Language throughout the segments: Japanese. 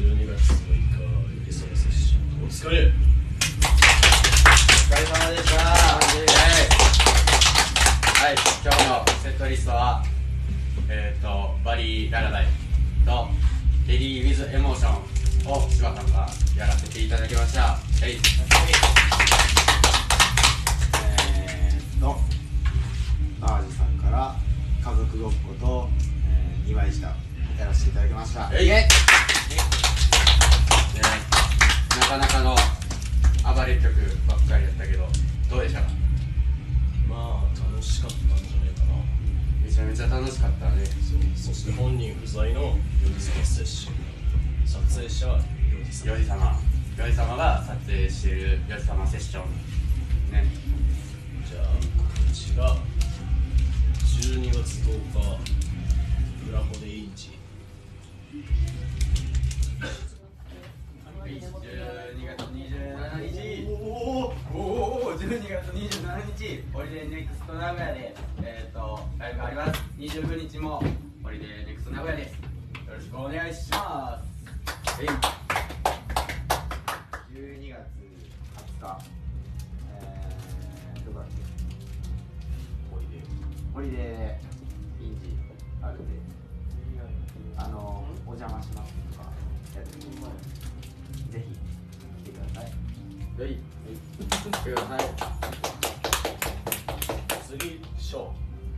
12月6日よりそのセッションお疲れ。 お疲れ様でした。はい、今日のセットリストはバリー・ララダイとレディー・ウィズ・エモーションを柴さんがやらせていただきました。はい、 淡路さんから家族ごっこと、2枚舌やらせていただきました。 なかなかの暴れ曲ばっかりやったけどどうでしたか？ まあ楽しかったんじゃないかな。 めちゃめちゃ楽しかったね。 そして本人不在のヨジさんセッション、撮影者はヨジさん。 ヨジ様が撮影しているヨジ様セッションね。 じゃあ告知が12月10日裏骨インチ 12月27日12月27日ホリデーネクスト名古屋でライブがあります。29日もホリデーネクスト名古屋です。よろしくお願いします。 12月20日どこだっけ、ホリデーインジあるんで、お邪魔しますとかやってみます。ぜひ来てください。 来てください。 次ショー、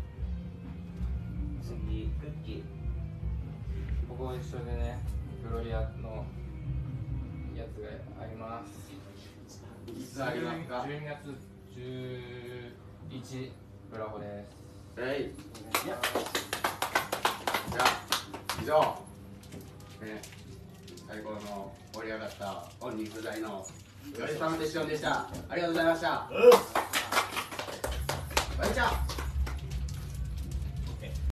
次クッキー、ここ一緒でねグロリアのやつがあります。いつありますか？12月11ブラホです。はい、じゃあ以上、最高の盛り上がった本人不在のヨジ様セッションでした。ありがとうございました。